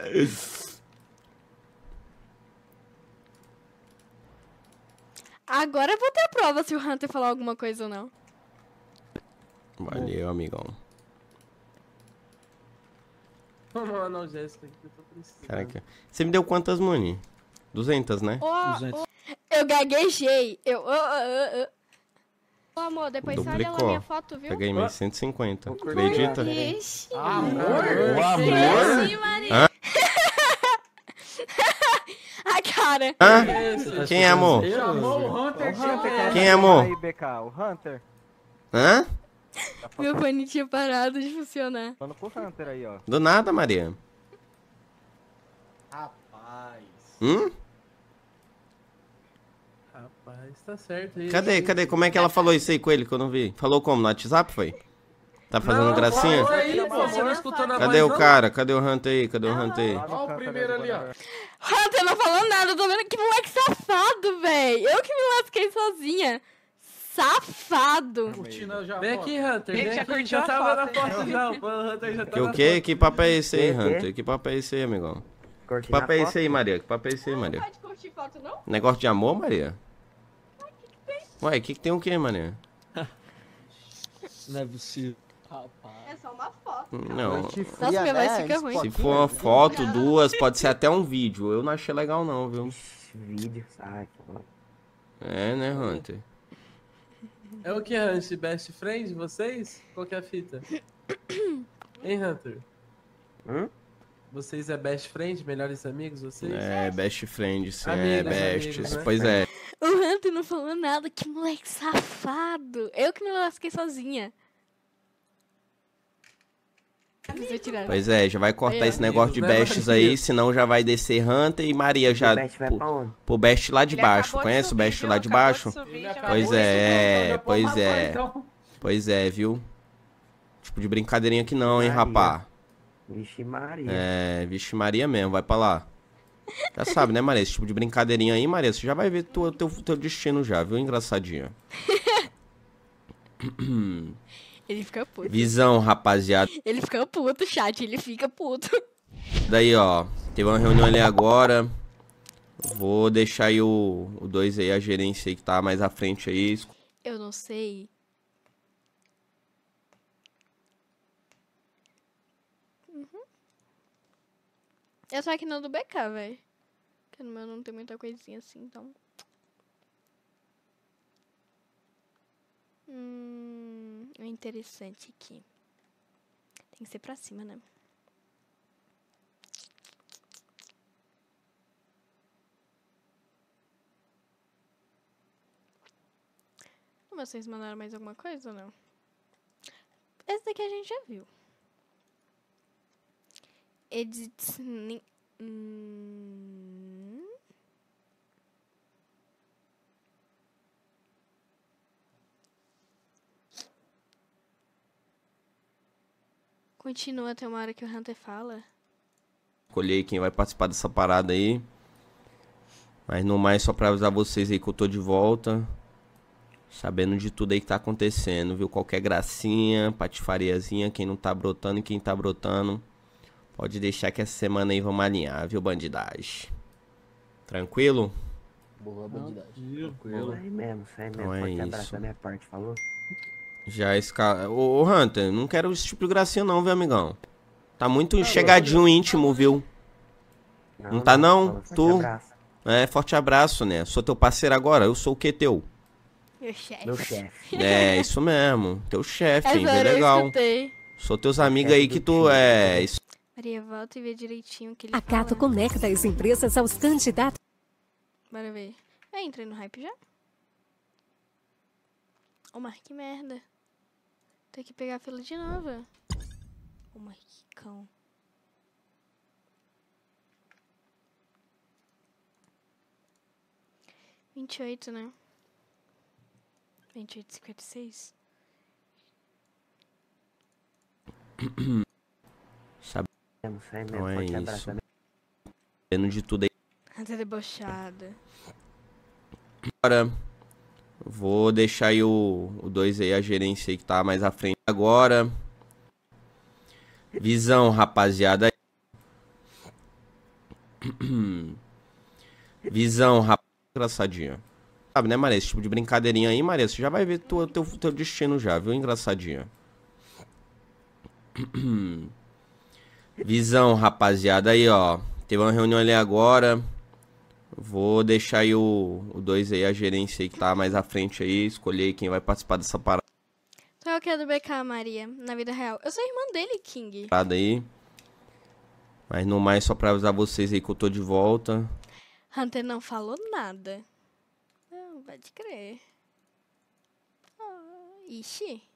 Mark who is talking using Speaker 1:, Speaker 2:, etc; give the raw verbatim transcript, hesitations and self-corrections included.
Speaker 1: Agora eu vou ter a prova se o Hunter falar alguma coisa ou não.
Speaker 2: Valeu, amigão.
Speaker 3: Vamos lá, não, Jéssica, que eu tô precisando.
Speaker 2: Caraca. Você me deu quantas, Muni? duzentas, né?
Speaker 1: Ô,
Speaker 4: duzentos.
Speaker 1: ô, eu gaguejei. Eu. Ô, ô, ô, ô. Ô, amor, depois você olha lá
Speaker 2: Duplicou.
Speaker 1: minha foto, viu?
Speaker 2: Peguei minhas cento e cinquenta. Acredita?
Speaker 1: Ixi.
Speaker 3: Amor?
Speaker 4: O amor?
Speaker 1: Ixi, Maria.
Speaker 2: Hã?
Speaker 1: A cara.
Speaker 2: Hã?
Speaker 3: Esse,
Speaker 2: Quem é, amor?
Speaker 3: Chamou o Hunter, chamou.
Speaker 2: Quem é, amor?
Speaker 5: Aí, B K, o Hunter.
Speaker 2: Hã?
Speaker 1: Meu fone tinha parado de funcionar.
Speaker 5: Falando com o Hunter aí, ó.
Speaker 2: Do nada, Maria.
Speaker 4: Rapaz.
Speaker 2: Hum?
Speaker 3: Rapaz, tá certo aí.
Speaker 2: Cadê, cadê? Como é que ela falou isso aí com ele que eu não vi? Falou como? No WhatsApp, foi? Tá fazendo
Speaker 3: Não,
Speaker 2: gracinha?
Speaker 3: falou aí, pô, você não escutou na
Speaker 2: Cadê
Speaker 3: voz,
Speaker 2: o
Speaker 3: não?
Speaker 2: cara? Cadê o Hunter aí? Cadê o Hunter aí?
Speaker 5: Lá no
Speaker 3: Ó o
Speaker 5: canto
Speaker 3: primeiro
Speaker 5: do
Speaker 3: ali, ó.
Speaker 5: guarda-
Speaker 1: Hunter não falou nada, eu tô vendo que moleque safado, véi. Eu que me lasquei sozinha. Safado.
Speaker 4: Curtindo já.
Speaker 3: Vem aqui, Hunter. Vem
Speaker 6: já
Speaker 3: aqui,
Speaker 6: curtiu
Speaker 3: já
Speaker 6: a
Speaker 3: tava
Speaker 6: foto,
Speaker 3: na foto já. O Hunter já
Speaker 2: Que
Speaker 3: tava
Speaker 2: o
Speaker 3: na
Speaker 2: quê?
Speaker 3: foto.
Speaker 2: Que papo é esse aí,
Speaker 5: Quê, quê?
Speaker 2: Hunter? Que papo é esse aí, amigão? Que
Speaker 5: Curtindo
Speaker 2: papo
Speaker 5: a
Speaker 2: é
Speaker 5: foto?
Speaker 2: esse aí, Maria? Que papo é esse aí, Maria?
Speaker 1: Pode curtir foto, não?
Speaker 2: Negócio de amor, Maria? Ué, que que tem o quê, Maria?
Speaker 4: Não é possível. Rapaz.
Speaker 1: É só uma foto.
Speaker 2: Não.
Speaker 5: Noite
Speaker 1: Nossa,
Speaker 5: fria,
Speaker 1: minha voz
Speaker 5: né?
Speaker 1: fica ruim.
Speaker 2: Se for uma foto, duas, pode ser até um vídeo. Eu não achei legal não, viu?
Speaker 5: Vídeo, sai. pô.
Speaker 2: É, né, Hunter?
Speaker 3: É o que, Hunter? Best friend, vocês? Qual que é a fita? Hein, Hunter?
Speaker 5: Hum?
Speaker 3: Vocês é best friend, melhores amigos, vocês?
Speaker 2: É, best friend, sim, é,
Speaker 3: Amigos,
Speaker 2: bestes.
Speaker 3: amigos, né?
Speaker 2: Pois é.
Speaker 1: O Hunter não falou nada, que moleque safado. Eu que me lasquei sozinha. Precisa tirar.
Speaker 2: Pois é, já vai cortar
Speaker 1: Aí, ó.
Speaker 2: esse negócio de
Speaker 3: Amigos, né,
Speaker 2: bestes
Speaker 3: Maria?
Speaker 2: aí, senão já vai descer Hunter e Maria já
Speaker 5: O Best vai
Speaker 2: pro,
Speaker 5: pra onde?
Speaker 2: pro best lá de
Speaker 6: Ele
Speaker 2: baixo.
Speaker 6: acabou de
Speaker 2: Conhece o
Speaker 6: subir,
Speaker 2: best
Speaker 6: viu?
Speaker 2: lá de
Speaker 6: Acabou
Speaker 2: baixo?
Speaker 6: subir,
Speaker 3: Ele
Speaker 6: já
Speaker 3: acabou
Speaker 2: Pois
Speaker 3: de
Speaker 2: é,
Speaker 3: subir, já
Speaker 2: pois
Speaker 3: pode
Speaker 2: é.
Speaker 3: passar, então.
Speaker 2: Pois é, viu? Tipo de brincadeirinha aqui não, hein,
Speaker 5: Maria.
Speaker 2: rapá?
Speaker 5: Vixe Maria.
Speaker 2: É, vixe Maria mesmo, vai pra lá. Já sabe, né, Maria? Esse tipo de brincadeirinha aí, Maria, você já vai ver tua, teu, teu destino já, viu, engraçadinha?
Speaker 1: Ele fica puto.
Speaker 2: Visão, rapaziada.
Speaker 1: Ele fica puto, chat, ele fica puto.
Speaker 2: Daí, ó, teve uma reunião ali agora. Vou deixar aí o dois aí, a gerência aí que tá mais à frente aí.
Speaker 1: Eu não sei. Uhum. Eu tô aqui no do B K, velho. Porque no meu não tem muita coisinha assim, então. Hum, é interessante aqui. Tem que ser pra cima, né? Vocês mandaram mais alguma coisa ou não? Esse daqui a gente já viu. Edit... Hum... Continua até uma hora que o Hunter fala.
Speaker 2: Escolhi aí quem vai participar dessa parada aí. Mas no mais, só pra avisar vocês aí que eu tô de volta. Sabendo de tudo aí que tá acontecendo, viu? Qualquer gracinha, patifariazinha, quem não tá brotando e quem tá brotando. Pode deixar que essa semana aí vamos alinhar, viu, bandidagem? Tranquilo?
Speaker 4: Boa bandidagem.
Speaker 5: Pô, aí mesmo, isso aí mesmo.
Speaker 2: Então é
Speaker 5: Forte abraço
Speaker 2: isso.
Speaker 5: da minha parte, falou?
Speaker 2: Já esse cara... Ô, ô, Hunter, não quero esse tipo de gracinha não, viu, amigão? Tá muito chegadinho íntimo, viu? Não tá não?
Speaker 5: falou, forte
Speaker 2: Tu?
Speaker 5: abraço.
Speaker 2: É, forte abraço, né? Sou teu parceiro agora, eu sou o que teu?
Speaker 1: Meu chefe.
Speaker 5: Meu chefe.
Speaker 2: É, isso mesmo. Teu chefe, hein?
Speaker 1: Essa
Speaker 2: Vê
Speaker 1: hora eu
Speaker 2: legal.
Speaker 1: escutei.
Speaker 2: Sou teus amigos aí que tu é... Isso.
Speaker 1: Maria, volta e vê direitinho o que ele
Speaker 7: A Cato
Speaker 1: fala.
Speaker 7: conecta as empresas aos candidatos.
Speaker 1: Bora ver. Eu entrei no hype já? Ô, Mar, que merda. Tem que pegar a fila de novo. Ô, Mar, que cão. vinte e oito, né? vinte e oito, cinquenta e seis.
Speaker 2: Sabe?
Speaker 5: Mesmo, isso aí mesmo.
Speaker 2: Não é
Speaker 5: Forte abraço
Speaker 2: isso.
Speaker 5: da minha
Speaker 2: Sabendo de tudo aí.
Speaker 1: Até debochada.
Speaker 2: Agora, vou deixar aí o dois aí, a gerência aí que tá mais à frente agora. Visão, rapaziada. Visão, rapaz, engraçadinha. Sabe, né, Maria? Esse tipo de brincadeirinha aí, Maria, você já vai ver tua, teu, teu destino já, viu, engraçadinha? Visão, rapaziada, aí, ó. Teve uma reunião ali agora. Vou deixar aí o dois aí, a gerência aí que tá mais à frente aí, escolher quem vai participar dessa parada
Speaker 1: Tu é o que é do B K, Maria, na vida real? Eu sou irmã dele, King.
Speaker 2: aí. Mas no mais, só pra avisar vocês aí que eu tô de volta.
Speaker 1: Hunter não falou nada. Não, pode crer. Ah, ixi.